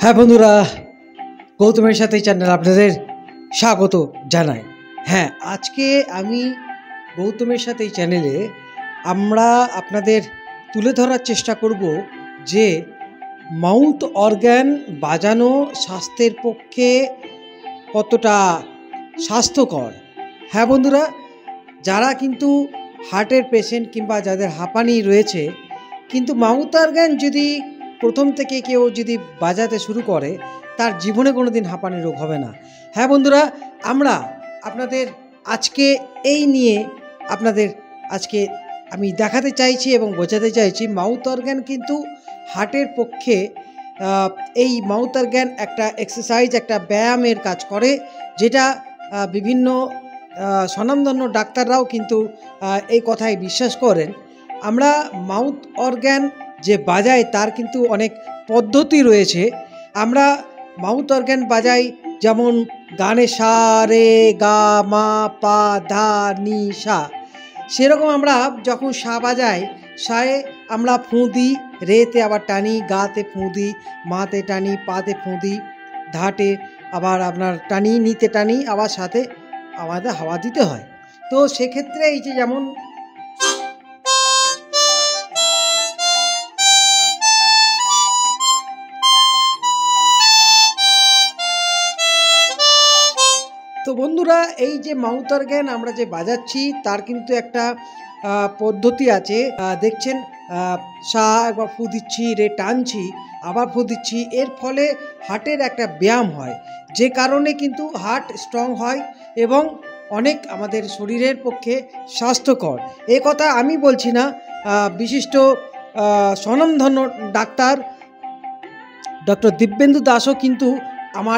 হ্যাঁ বন্ধুরা, গৌতমের সাথে চ্যানেল আপনাদের স্বাগত জানাই। হ্যাঁ, আজকে আমি গৌতমের সাথে চ্যানেলে আমরা আপনাদের তুলে ধরার চেষ্টা করব যে মাউথ অর্গ্যান বাজানো স্বাস্থ্যের পক্ষে কতটা স্বাস্থ্যকর। হ্যাঁ বন্ধুরা, যারা কিন্তু হার্টের পেশেন্ট কিংবা যাদের হাঁপানি রয়েছে, কিন্তু মাউথ অর্গ্যান যদি প্রথম থেকে কেউ যদি বাজাতে শুরু করে, তার জীবনে কোনো দিন হাঁপানি রোগ হবে না। হ্যাঁ বন্ধুরা, আমরা আপনাদের আজকে এই নিয়ে আপনাদের আজকে আমি দেখাতে চাইছি এবং বোঝাতে চাইছি মাউথ অর্গ্যান কিন্তু হার্টের পক্ষে এই মাউথ অর্গ্যান একটা এক্সারসাইজ, একটা ব্যায়ামের কাজ করে, যেটা বিভিন্ন স্বনামধন্য ডাক্তাররাও কিন্তু এই কথায় বিশ্বাস করেন। আমরা মাউথ অর্গ্যান যে বাজাই তার কিন্তু অনেক পদ্ধতি রয়েছে। আমরা মাউথ অর্গ্যান বাজাই যেমন গানে সা রে গা মা পা ধা নি সা, সেরকম আমরা যখন সা বাজাই, সায়ে আমরা ফুঁ দিই, রেতে আবার টানি, গাতে ফুঁ দিই, মাতে টানি, পাতে ফুঁ দিই, ধাটে আবার আপনার টানি, নিতে টানি, আবার সাথে আমাদের হাওয়া দিতে হয়। তো সেক্ষেত্রে এই যে যেমন তো বন্ধুরা, এই যে মাউথ অর্গ্যান আমরা যে বাজাচ্ছি তার কিন্তু একটা পদ্ধতি আছে। দেখছেন, সা একবার ফু দিচ্ছি, রে টানছি, আবার ফু দিচ্ছি, এর ফলে হার্টের একটা ব্যায়াম হয়, যে কারণে কিন্তু হার্ট স্ট্রং হয় এবং অনেক আমাদের শরীরের পক্ষে স্বাস্থ্যকর। এ কথা আমি বলছি না, বিশিষ্ট স্বনামধন্য ডাক্তার ডক্টর দিব্যেন্দু দাসও কিন্তু আমার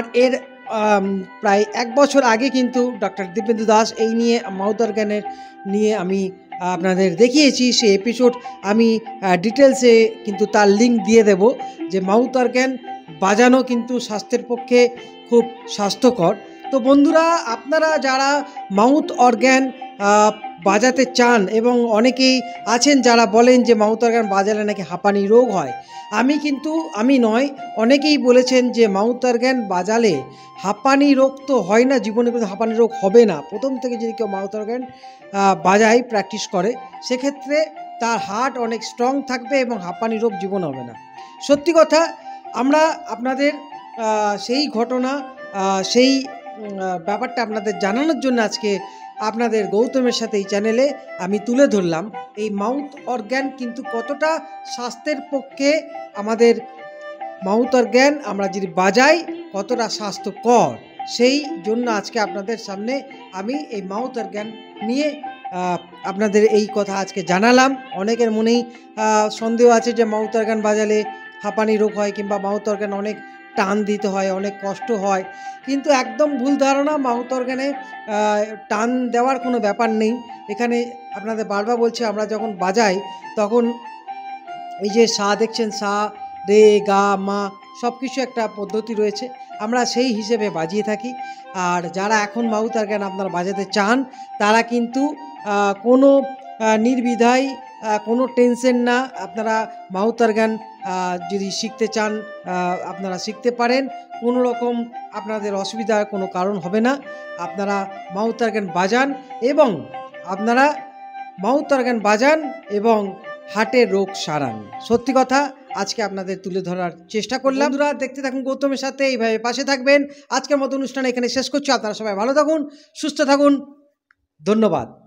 প্রায় 1 বছর আগে কিন্তু ডক্টর দিব্যেন্দু দাস এই নিয়ে মাউথ অর্গ্যানের নিয়ে আমি আপনাদের দেখিয়েছি। সে এপিসোড আমি ডিটেলসে কিন্তু তার লিঙ্ক দিয়ে দেব, যে মাউথ অর্গ্যান বাজানো কিন্তু স্বাস্থ্যের পক্ষে খুব স্বাস্থ্যকর। তো বন্ধুরা, আপনারা যারা মাউথ অর্গ্যান বাজাতে চান, এবং অনেকেই আছেন যারা বলেন যে মাউথ অর্গ্যান বাজালে নাকি হাঁপানি রোগ হয়, আমি নয়, অনেকেই বলেছেন যে মাউথ অর্গ্যান বাজালে হাঁপানি রোগ তো হয় না, জীবনে কিন্তু হাঁপানি রোগ হবে না। প্রথম থেকে যদি কেউ মাউথ অর্গ্যান বাজায়, প্র্যাকটিস করে, সেক্ষেত্রে তার হার্ট অনেক স্ট্রং থাকবে এবং হাঁপানি রোগ জীবন হবে না। সত্যি কথা, আমরা আপনাদের সেই ঘটনা, সেই ব্যাপারটা আপনাদের জানানোর জন্য আজকে আপনাদের গৌতমের সাথে এই চ্যানেলে আমি তুলে ধরলাম এই মাউথ অর্গ্যান কিন্তু কতটা স্বাস্থ্যের পক্ষে, আমাদের মাউথ অর্গ্যান আমরা যদি বাজাই কতটা স্বাস্থ্যকর। সেই জন্য আজকে আপনাদের সামনে আমি এই মাউথ অর্গ্যান নিয়ে আপনাদের এই কথা আজকে জানালাম। অনেকের মনেই সন্দেহ আছে যে মাউথ অর্গ্যান বাজালে হাঁপানি রোগ হয়, কিংবা মাউথ অর্গ্যান অনেক টান দিতে হয়, অনেক কষ্ট হয়, কিন্তু একদম ভুল ধারণা। মাউথ অর্গ্যানে টান দেওয়ার কোনো ব্যাপার নেই। এখানে আপনাদের বারবার বলছি, আমরা যখন বাজাই তখন এই যে সা দেখছেন, সা রে গা মা সব কিছু একটা পদ্ধতি রয়েছে, আমরা সেই হিসেবে বাজিয়ে থাকি। আর যারা এখন মাউথ অর্গ্যান আপনারা বাজাতে চান, তারা কিন্তু কোনো নির্দ্বিধায়, কোনো টেনশন না, আপনারা মাউথ অর্গ্যান যদি শিখতে চান আপনারা শিখতে পারেন। কোনো রকম আপনাদের অসুবিধার কোনো কারণ হবে না। আপনারা মাউথ অর্গ্যান বাজান এবং আপনারা মাউথ অর্গ্যান বাজান এবং হার্টের রোগ সারান। সত্যি কথা আজকে আপনাদের তুলে ধরার চেষ্টা করলাম। বন্ধুরা, দেখতে থাকুন গৌতমের সাথে, এইভাবে পাশে থাকবেন। আজকের মতো অনুষ্ঠান এখানে শেষ করছি। আপনারা সবাই ভালো থাকুন, সুস্থ থাকুন, ধন্যবাদ।